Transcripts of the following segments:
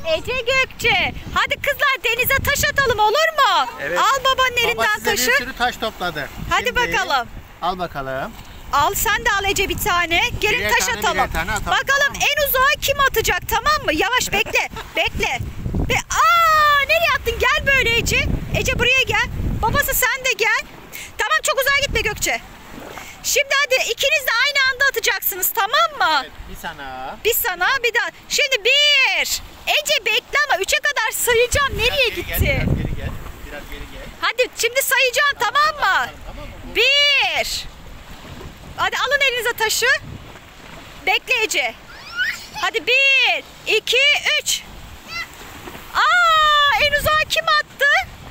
Ece Gökçe. Hadi kızlar denize taş atalım, olur mu? Evet. Al babanın elinden Baba size taşı. bir sürü taş topladı. Hadi Şimdi bakalım. Al bakalım. Al sen de al Ece bir tane. Gelin Birer taş tane, atalım. birer tane atalım, Bakalım tamam mı? en uzağa kim atacak, tamam mı? Yavaş bekle. Bekle. Nereye attın? Gel böyle Ece. Ece buraya gel. Babası sen de gel. Tamam, çok uzağa gitme Gökçe. Şimdi hadi ikiniz de aynı anda atacaksınız, tamam mı? Evet, bir sana. Bir sana bir daha. Şimdi 1. Ece bekle ama 3'e kadar sayacağım. Nereye Biraz geri gitti? Gel, biraz geri gel. Biraz geri gel. Hadi şimdi sayacağım, tamam mı? Tamam mı? 1. Hadi alın elinize taşı. Bekle Ece. Hadi 1, 2, 3. En uzağa kim attı?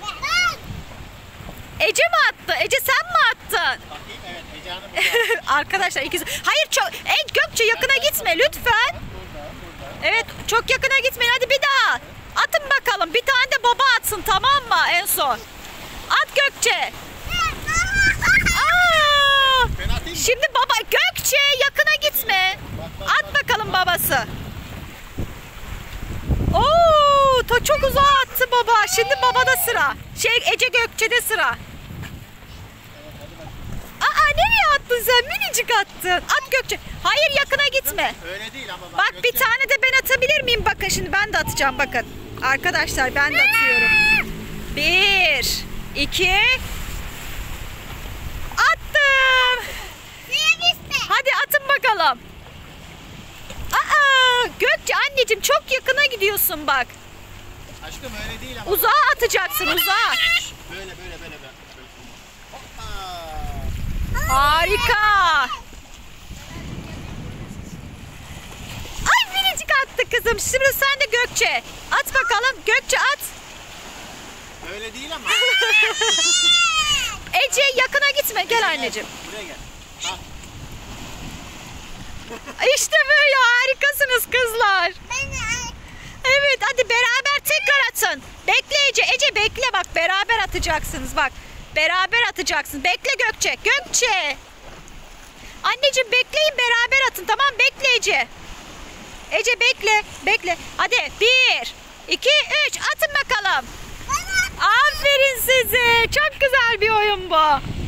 Ece mi attı? Ece sen mi attın? Bakayım, evet, Ece Hanım burada. Arkadaşlar ikisi. Hayır çok. Gökçe yakına gitme lütfen. Burada. Evet çok yakına gitmeyin. Hadi bir daha. Atın bakalım. Bir tane de baba atsın, tamam mı en son? At Gökçe. Ben atayım mı? Şimdi baba Gökçe yakına gitme. At bakalım babası. Çok uzağa attı baba. Şimdi babada sıra. Ece Gökçe'de sıra. Nereye attın sen? Minicik attın. At Gökçe. Hayır yakına gitme. Öyle değil ama Bak bir Gökçe. tane de ben atabilir miyim? Bakın şimdi ben de atacağım, bakın. Arkadaşlar ben de atıyorum. 1, 2. Attım. Hadi atın bakalım. Gökçe anneciğim çok yakına gidiyorsun bak. Aşkım öyle değil ama. Uzağa atacaksın, uzağa. Böyle. Hoppa. Harika. Ay minicik attı kızım. Şimdi sen de Gökçe. At bakalım. Gökçe at. Öyle değil ama. Ece yakına gitme. Gel anneciğim. Buraya gel. Al. İşte böyle harikasınız kızlar. Evet hadi beraber tekrar atın. Bekle Ece. Ece bekle bak, beraber atacaksınız bak. Beraber atacaksın. Bekle Gökçe. Gökçe. Anneciğim bekleyin, beraber atın, tamam, bekle Ece. Ece bekle. Bekle. Hadi 1, 2, 3 atın bakalım. Aferin size. Çok güzel bir oyun bu.